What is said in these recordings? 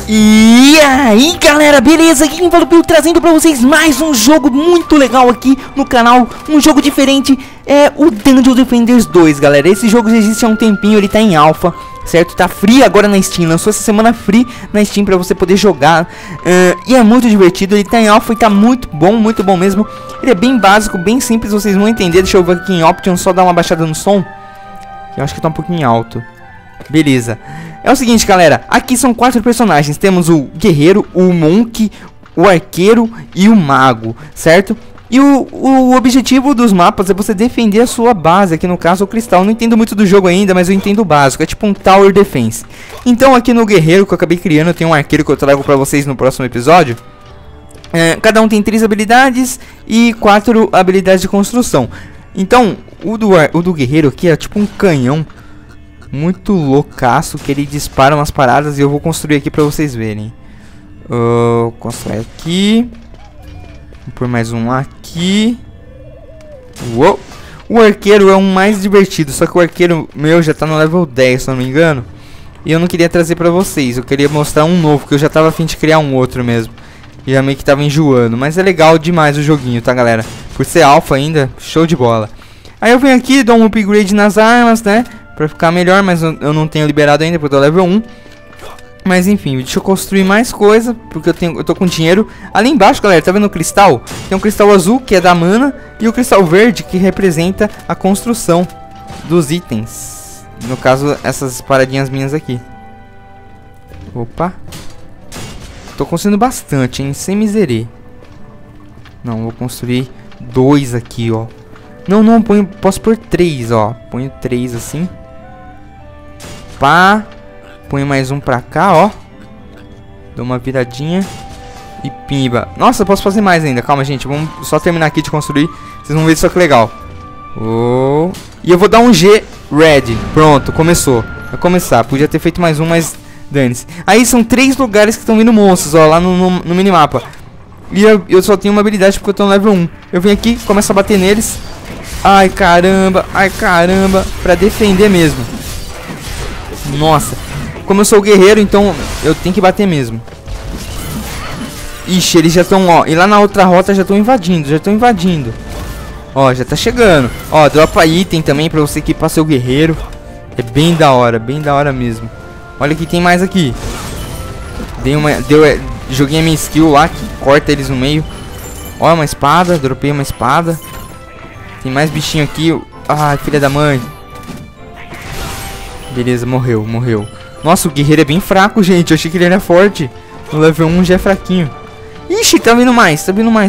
E aí galera, beleza? Aqui quem fala Bill, trazendo pra vocês mais um jogo muito legal aqui no canal. Um jogo diferente, é o Dungeon Defenders 2, galera. Esse jogo já existe há um tempinho, ele tá em alpha, certo? Tá free agora na Steam, lançou essa semana free na Steam pra você poder jogar. E é muito divertido, ele tá em alpha e tá muito bom mesmo. Ele é bem básico, bem simples, vocês vão entender. Deixa eu ver aqui em Options, só dar uma baixada no som, que eu acho que tá um pouquinho alto. Beleza. É o seguinte, galera, aqui são 4 personagens. Temos o guerreiro, o monk, o arqueiro e o mago, certo? E o objetivo dos mapas é você defender a sua base, aqui no caso o cristal. Não entendo muito do jogo ainda, mas eu entendo o básico. É tipo um tower defense. Então aqui no guerreiro que eu acabei criando, eu tenho um arqueiro que eu trago pra vocês no próximo episódio. Cada um tem 3 habilidades e 4 habilidades de construção. Então o do guerreiro aqui é tipo um canhão muito loucaço, que ele dispara umas paradas. E eu vou construir aqui pra vocês verem. Constrói aqui. Vou pôr mais um aqui. Uou. O arqueiro é o mais divertido, só que o arqueiro meu já tá no level 10, se eu não me engano. E eu não queria trazer pra vocês, eu queria mostrar um novo, que eu já tava a fim de criar um outro mesmo. E já meio que tava enjoando, mas é legal demais o joguinho, tá, galera? Por ser alpha ainda, show de bola. Aí eu venho aqui, dou um upgrade nas armas, né, pra ficar melhor, mas eu não tenho liberado ainda, porque eu tô level 1. Mas enfim, deixa eu construir mais coisa, porque eu tô com dinheiro. Ali embaixo, galera, tá vendo o cristal? Tem um cristal azul, que é da mana, e o cristal verde, que representa a construção dos itens. No caso, essas paradinhas minhas aqui. Opa. Tô construindo bastante, hein, sem miserê. Não, vou construir 2 aqui, ó. Não, posso pôr 3, ó. Ponho 3 assim. Pá. Ponho mais um pra cá, ó. Dou uma viradinha. E pimba. Nossa, eu posso fazer mais ainda. Calma, gente. Vamos só terminar aqui de construir. Vocês vão ver só que legal. E eu vou dar um G red. Pronto, começou. Vai começar. Podia ter feito mais um, mas dane-se. Aí são 3 lugares que estão vindo monstros, ó. Lá no minimapa. E eu só tenho uma habilidade porque eu tô no level 1. Eu venho aqui, começo a bater neles. Ai, caramba. Pra defender mesmo. Nossa. Como eu sou o guerreiro, então eu tenho que bater mesmo. Ixi, eles já estão, ó. E lá na outra rota já estão invadindo. Ó, já tá chegando. Ó, dropa item também pra você equipar seu guerreiro. É bem da hora mesmo. Olha que tem mais aqui. Joguei a minha skill lá, que corta eles no meio. Ó, uma espada, dropei uma espada. Tem mais bichinho aqui. Ah, filha da mãe. Beleza, morreu. Nossa, o guerreiro é bem fraco, gente. Eu achei que ele era forte. No level 1 já é fraquinho. Ixi, tá vindo mais.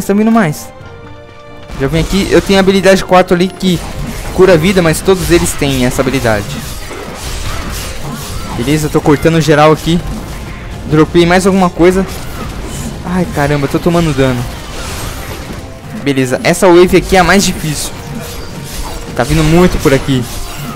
Já vem aqui. Eu tenho a habilidade 4 ali que cura a vida, mas todos eles têm essa habilidade. Beleza, tô cortando geral aqui. Dropei mais alguma coisa. Ai, caramba, tô tomando dano. Beleza, essa wave aqui é a mais difícil. Tá vindo muito por aqui.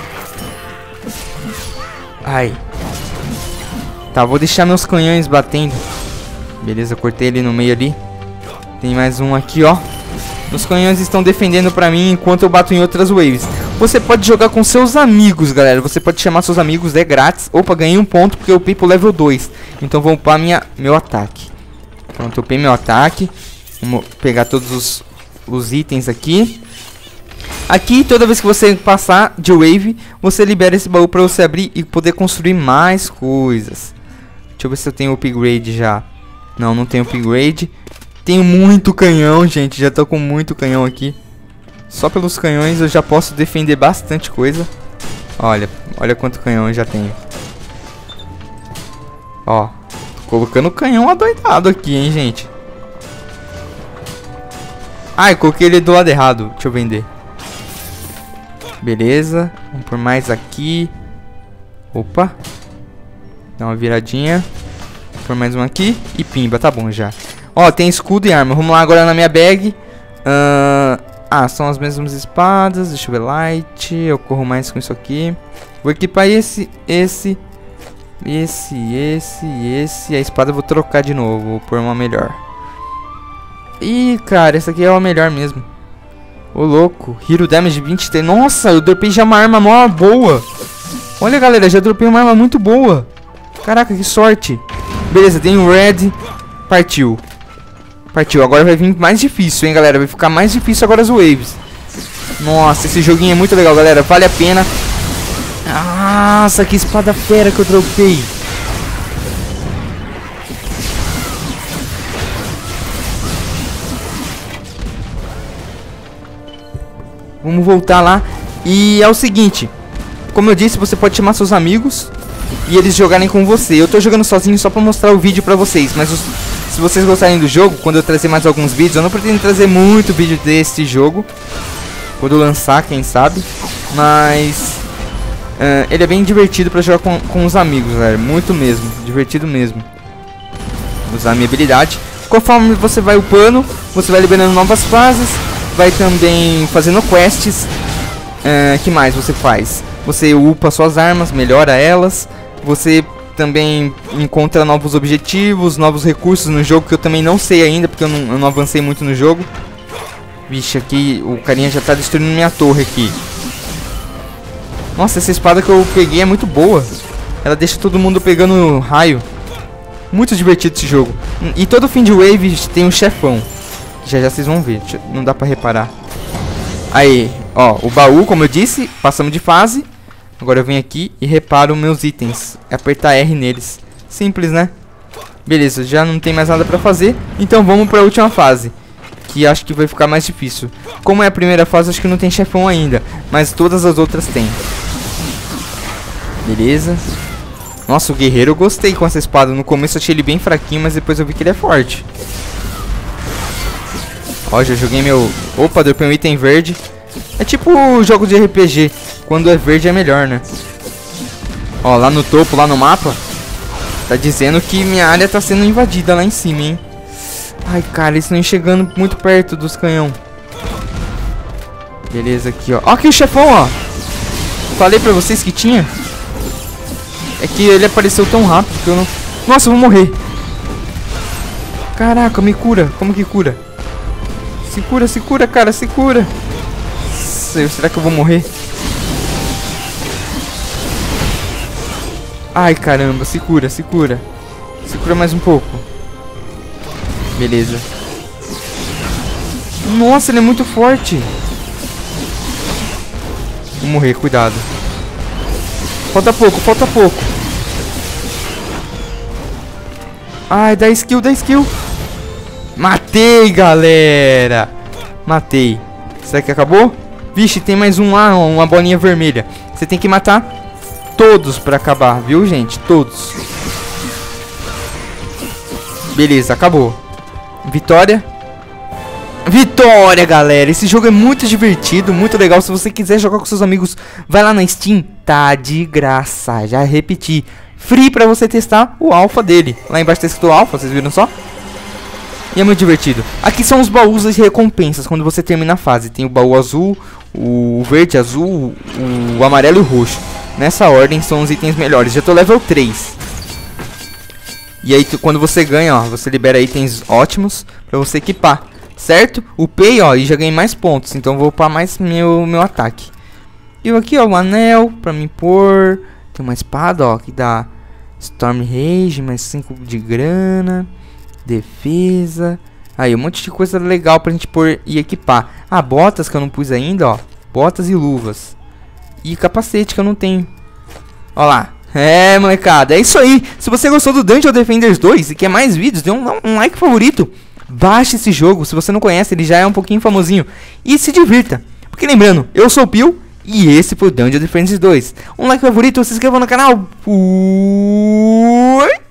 Ai. Tá, vou deixar meus canhões batendo. Beleza, cortei ele no meio ali. Tem mais um aqui, ó. Os canhões estão defendendo pra mim enquanto eu bato em outras waves. Você pode jogar com seus amigos, galera. Você pode chamar seus amigos, é grátis. Opa, ganhei um ponto porque eu upei pro level 2. Então vou upar meu ataque. Pronto, upei meu ataque. Vamos pegar todos os itens aqui. Aqui, toda vez que você passar de wave, você libera esse baú pra você abrir e poder construir mais coisas. Deixa eu ver se eu tenho upgrade já. Não tenho upgrade. Tenho muito canhão, gente. Já tô com muito canhão aqui. Só pelos canhões eu já posso defender bastante coisa. Olha quanto canhão eu já tenho. Ó, tô colocando o canhão adoidado aqui, hein, gente. Ai, coloquei ele do lado errado. Deixa eu vender. Beleza, vamos por mais aqui. Opa. Dá uma viradinha. Vou por mais um aqui. E pimba, tá bom já. Ó, tem escudo e arma. Vamos lá agora na minha bag. São as mesmas espadas. Deixa eu ver, light. Eu corro mais com isso aqui. Vou equipar esse. E a espada eu vou trocar de novo. Vou pôr uma melhor. Ih, cara, essa aqui é a melhor mesmo. Ô, louco. Hero Damage 23. Nossa, eu dropei já uma arma mó boa. Olha, galera, já dropei uma arma muito boa. Caraca, que sorte. Beleza, tem o Red. Partiu. Partiu. Agora vai vir mais difícil, hein, galera. Vai ficar mais difícil agora as waves. Nossa, esse joguinho é muito legal, galera. Vale a pena. Nossa, que espada fera que eu dropei. Vamos voltar lá. E é o seguinte, como eu disse, você pode chamar seus amigos e eles jogarem com você. Eu tô jogando sozinho só pra mostrar o vídeo pra vocês. Mas se vocês gostarem do jogo, quando eu trazer mais alguns vídeos, eu não pretendo trazer muito vídeo desse jogo quando eu lançar, quem sabe. Mas ele é bem divertido pra jogar com os amigos, galera. Muito mesmo, divertido mesmo. Vou usar a minha habilidade. Conforme você vai upando, você vai liberando novas fases. Vai também fazendo quests. Que mais você faz? Você upa suas armas, melhora elas. Você também encontra novos objetivos, novos recursos no jogo que eu também não sei ainda, porque eu não avancei muito no jogo. Vixe, aqui o carinha já tá destruindo minha torre aqui. Nossa, essa espada que eu peguei é muito boa. Ela deixa todo mundo pegando raio. Muito divertido esse jogo. E todo fim de wave tem um chefão. Já já vocês vão ver, não dá pra reparar. Aí, ó, o baú, como eu disse, passamos de fase. Agora eu venho aqui e reparo meus itens. É apertar R neles. Simples, né? Beleza, já não tem mais nada pra fazer. Então vamos pra última fase, que acho que vai ficar mais difícil. Como é a primeira fase, acho que não tem chefão ainda, mas todas as outras tem. Beleza. Nossa, o guerreiro eu gostei com essa espada. No começo eu achei ele bem fraquinho, mas depois eu vi que ele é forte. Ó, já joguei meu... Opa, dropei um item verde. É tipo jogo de RPG. Quando é verde é melhor, né? Ó, lá no topo, lá no mapa, tá dizendo que minha área tá sendo invadida lá em cima, hein? Ai, cara, eles estão chegando muito perto dos canhão. Beleza, aqui, ó. Ó, aqui o chefão, ó. Falei pra vocês que tinha. É que ele apareceu tão rápido que eu não... Nossa, eu vou morrer. Caraca, me cura. Como que cura? Se cura, cara, se cura. Será que eu vou morrer? Ai, caramba, se cura, se cura. Se cura mais um pouco. Beleza. Nossa, ele é muito forte. Vou morrer, cuidado. Falta pouco, falta pouco. Ai, dá skill, dá skill. Matei, galera. Matei. Será que acabou? Vixe, tem mais um lá, uma bolinha vermelha. Você tem que matar todos pra acabar, viu, gente? Todos. Beleza, acabou. Vitória. Vitória, galera. Esse jogo é muito divertido, muito legal. Se você quiser jogar com seus amigos, vai lá na Steam. Tá de graça. Já repeti. Free pra você testar o alpha dele. Lá embaixo tá escrito alpha, vocês viram só? E é muito divertido. Aqui são os baús de recompensas quando você termina a fase. Tem o baú azul, o verde, azul, o amarelo e o roxo. Nessa ordem são os itens melhores. Já tô level 3. E aí quando você ganha, ó, você libera itens ótimos pra você equipar, certo? Upei, ó, e já ganhei mais pontos. Então vou upar mais meu ataque. E aqui, ó, o anel pra me pôr. Tem uma espada, ó, que dá Storm Rage, mais 5 de grana. Defesa. Aí, um monte de coisa legal pra gente pôr e equipar. Ah, botas que eu não pus ainda, ó. Botas e luvas. E capacete que eu não tenho. Ó lá. É, molecada, é isso aí. Se você gostou do Dungeon Defenders 2 e quer mais vídeos, dê um like favorito. Baixe esse jogo, se você não conhece, ele já é um pouquinho famosinho. E se divirta. Porque lembrando, eu sou o Pio e esse foi o Dungeon Defenders 2. Um like favorito, se inscreva no canal. Fui!